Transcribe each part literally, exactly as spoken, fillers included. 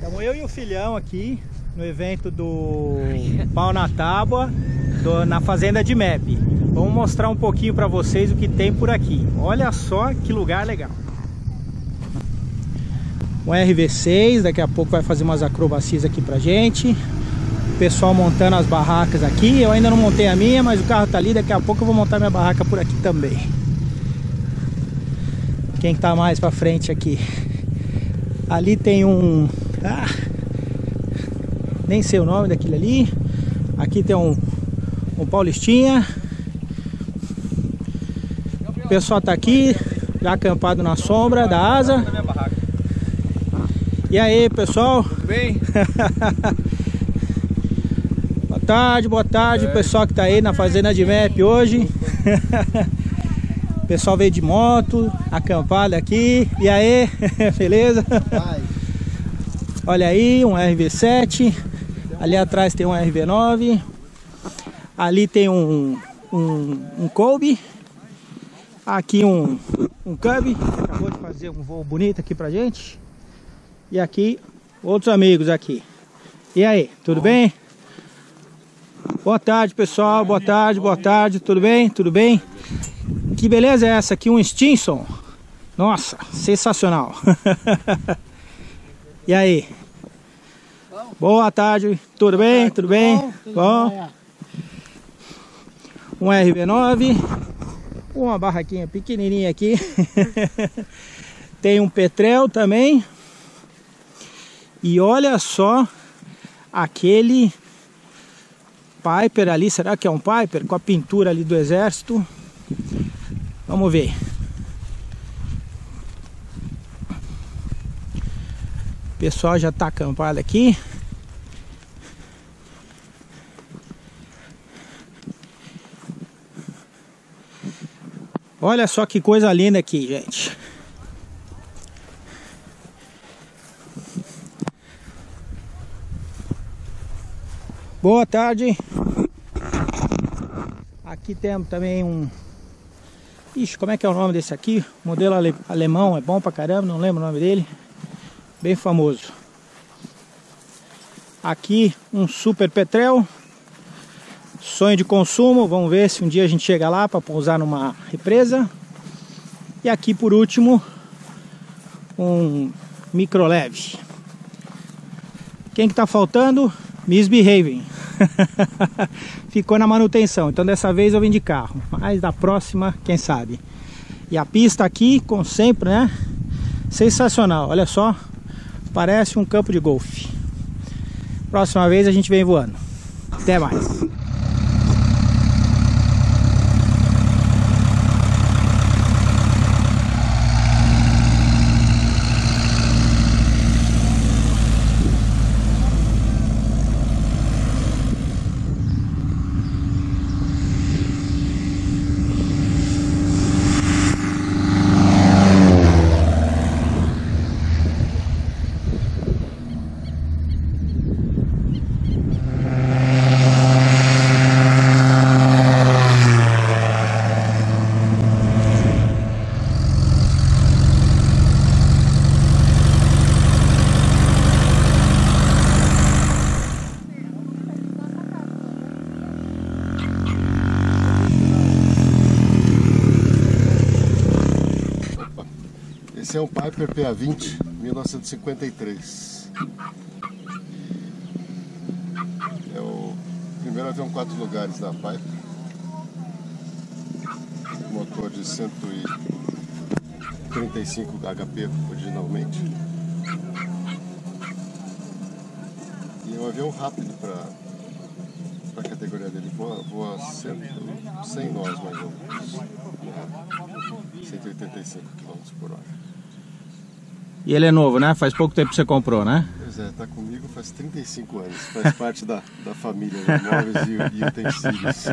Estamos eu e o filhão aqui no evento do Pau na Tábua, do, na fazenda de M E P. Vamos mostrar um pouquinho para vocês o que tem por aqui. Olha só que lugar legal. Um R V seis, daqui a pouco vai fazer umas acrobacias aqui pra gente. O pessoal montando as barracas aqui. Eu ainda não montei a minha, mas o carro tá ali. Daqui a pouco eu vou montar minha barraca por aqui também. Quem tá mais pra frente aqui? Ali tem um... Ah, nem sei o nome daquilo ali. Aqui tem um, um Paulistinha. O pessoal tá aqui, já acampado na sombra da asa. E aí, pessoal? Tudo bem? Boa tarde, boa tarde, é. Pessoal que tá aí na fazenda de M E P hoje. O pessoal veio de moto, acampado aqui. E aí, beleza? Vai. Olha aí, um R V sete. Ali atrás tem um R V nove. Ali tem um, um, um Kolbe. Aqui um, um Cub. Acabou de fazer um voo bonito aqui pra gente. E aqui, outros amigos aqui. E aí, tudo bem? Boa tarde, pessoal. Boa tarde, boa tarde. Tudo bem? Tudo bem? Que beleza é essa aqui? Um Stinson. Nossa, sensacional. E aí? Boa tarde. Tudo bem? Tudo bem? Bom? Um R V nove. Uma barraquinha pequenininha aqui. Tem um Petrel também. E olha só aquele Piper ali. Será que é um Piper? Com a pintura ali do exército. Vamos ver. O pessoal já está acampado aqui. Olha só que coisa linda aqui, gente. Boa tarde. Aqui temos também um... Ixi, como é que é o nome desse aqui? Modelo ale... alemão, é bom pra caramba, não lembro o nome dele. Bem famoso. Aqui um Super Petrel. Sonho de consumo, vamos ver se um dia a gente chega lá para pousar numa represa. E aqui por último um micro leve. Quem que tá faltando? Misbehaving. Ficou na manutenção, então dessa vez eu vim de carro, mas da próxima, quem sabe. E a pista aqui, como sempre, né? Sensacional, olha só. Parece um campo de golfe. Próxima vez a gente vem voando. Até mais. Esse é um Piper P A vinte mil novecentos e cinquenta e três. É o primeiro avião quatro lugares da Piper. Motor de cento e trinta e cinco H P originalmente. E é um avião rápido para a categoria dele. Voa, voa cem nós mais ou menos. cento e oitenta e cinco quilômetros por hora. E ele é novo, né? Faz pouco tempo que você comprou, né? Pois é, tá comigo faz trinta e cinco anos. Faz parte da, da família de móveis e, e utensílios.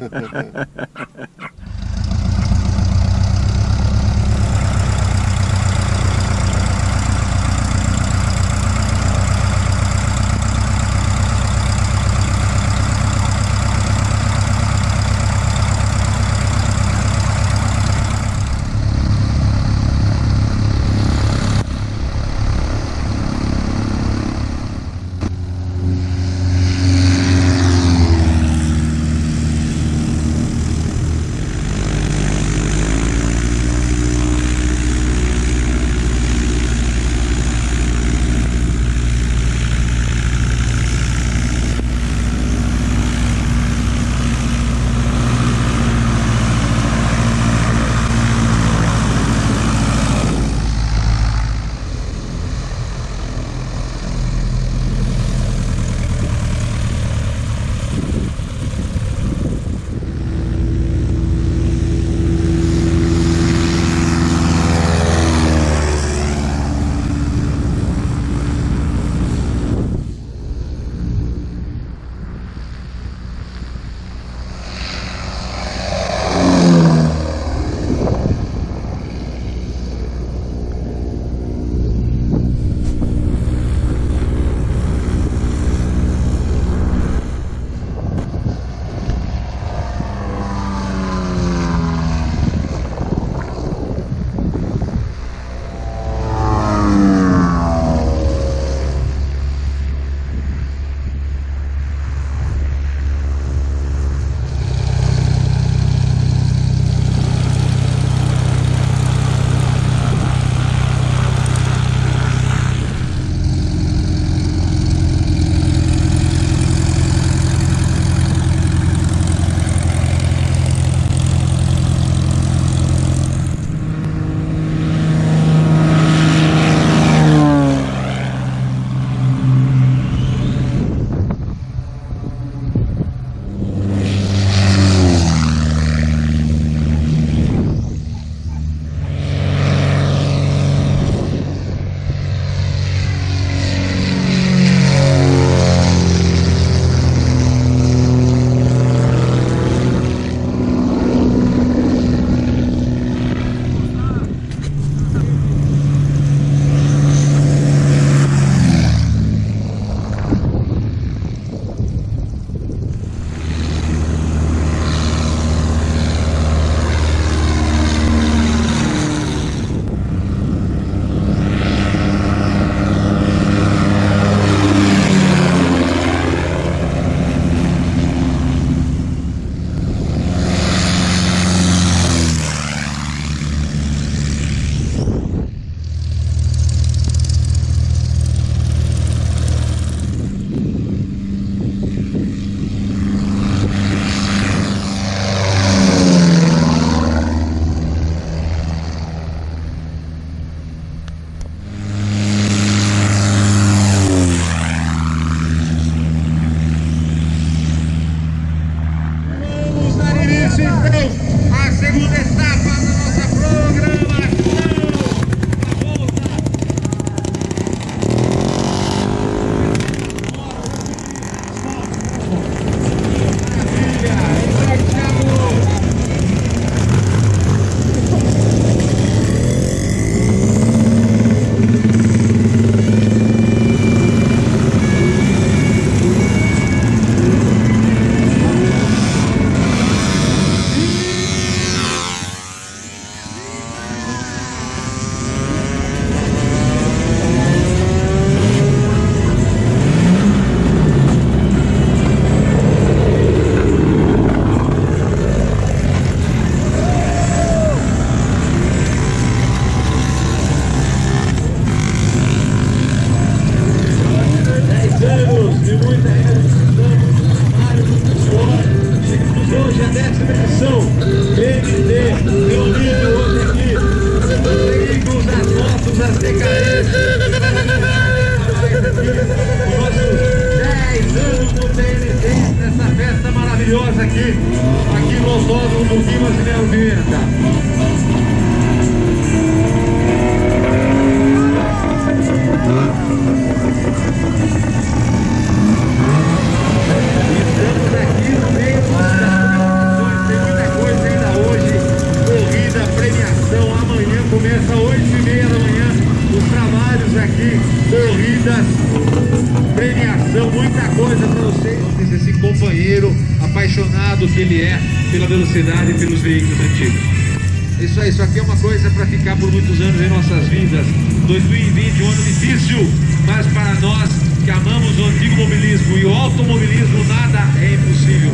Estamos aqui no meio das premiações, tem muita coisa ainda hoje. Corrida, premiação, amanhã começa às oito e meia da manhã. Os trabalhos aqui, corridas, premiação, muita coisa para vocês. Esse companheiro apaixonado que ele é pela velocidade e pelos veículos antigos. Isso aí, isso aqui é uma coisa para ficar por muitos anos em nossas vidas. dois mil e vinte, um ano difícil, mas para nós que amamos o antigo mobilismo e o automobilismo, nada é impossível.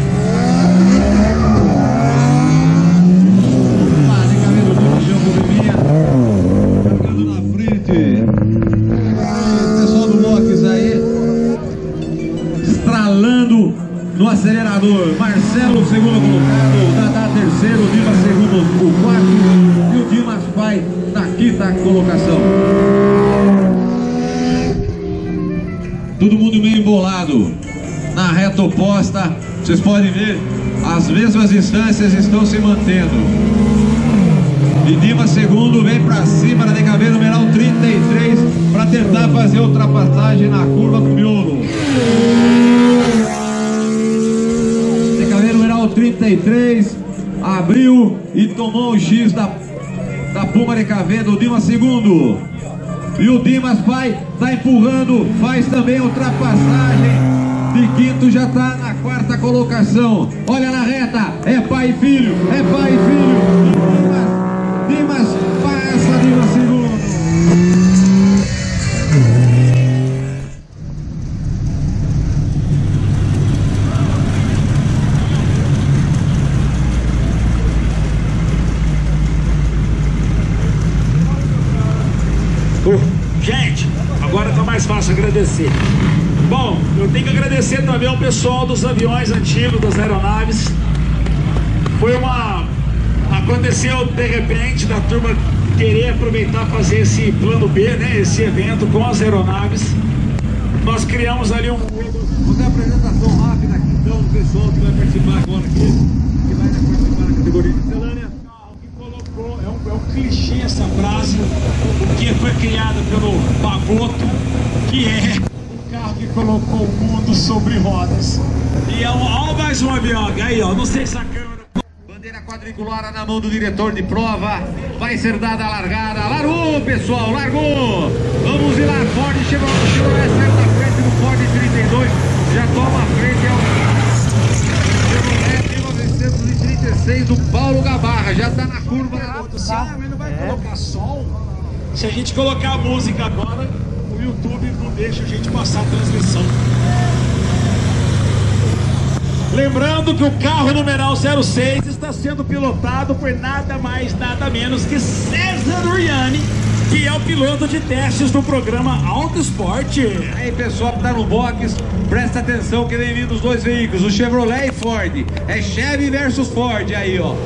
Jogando na frente. Pessoal do box aí, estralando no acelerador. Marcelo, segundo colocado, Dadá terceiro, Dimas segundo, o quarto, e o Dimas vai na quinta colocação. Todo mundo meio embolado na reta oposta. Vocês podem ver, as mesmas instâncias estão se mantendo. E Dimas segundo vem para cima na D K V numeral trinta e três para tentar fazer ultrapassagem na curva do miolo. D K V numeral trinta e três abriu e tomou o X da, da Puma D K V do Dimas segundo. E o Dimas vai, tá empurrando, faz também ultrapassagem. De quinto já tá na quarta colocação. Olha na reta, é pai e filho, é pai e filho. Dimas, Dimas passa, Dimas segundo. Gente, agora tá mais fácil agradecer. Bom, eu tenho que agradecer também ao pessoal dos aviões antigos, das aeronaves. Foi uma... Aconteceu de repente da turma querer aproveitar fazer esse plano B, né? Esse evento com as aeronaves. Nós criamos ali um... Vou dar a apresentação rápida aqui então do pessoal que vai participar agora aqui, que vai participar na categoria de miscelânea. É um, é um clichê essa frase, que foi criada pelo Pavoto, que é o carro que colocou o mundo sobre rodas. E é um, ó, mais um avião, aí ó, não sei se a câmera... Bandeira quadriculada na mão do diretor de prova, vai ser dada a largada. Largou, pessoal, largou! Vamos ir lá, Ford Chevrolet, Chevrolet saiu da frente do Ford trinta e dois, já toma a frente, é o Chevrolet mil novecentos e trinta e seis do Paulo Gabarra, já tá na curva. Ah, mas não vai colocar som? Se a gente colocar a música agora, o YouTube não deixa a gente passar a transmissão. Lembrando que o carro numeral zero seis está sendo pilotado por nada mais, nada menos que César Uriani, que é o piloto de testes do programa Auto Sport. Aí, pessoal que tá no box, presta atenção que vem vindo os dois veículos, o Chevrolet e Ford. É Chevy versus Ford aí, ó.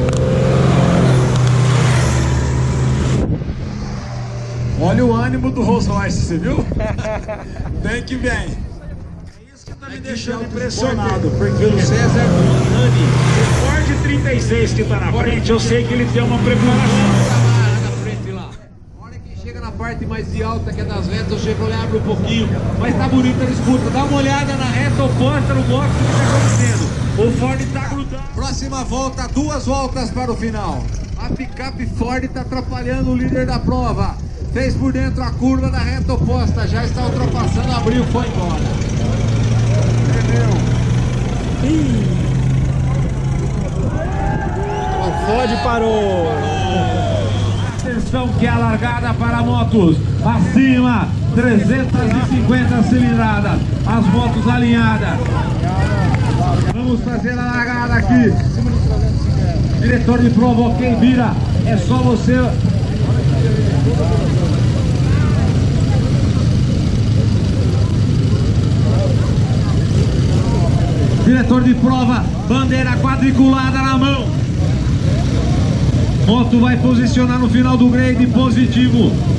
Olha o ânimo do Rolls Royce, você viu? Tem que vem. É isso que tá me deixando impressionado, porque o César Uriani, o Ford trinta e seis que tá na frente, eu sei que ele tem uma preparação. Na parte mais de alta que é das retas, o Chevrolet abre um pouquinho, mas tá bonita a disputa. Dá uma olhada na reta oposta no box, o que tá acontecendo. O Ford tá grudando. Próxima volta, duas voltas para o final. A picape Ford tá atrapalhando o líder da prova. Fez por dentro a curva da reta oposta, já está ultrapassando, abriu, foi embora. Ih. O Ford parou. Atenção que é a largada para motos acima, trezentas e cinquenta cilindradas, as motos alinhadas. Vamos fazer a largada aqui. Diretor de prova, quem vira, é só você. Diretor de prova, bandeira quadriculada na mão. Moto vai posicionar no final do grade positivo.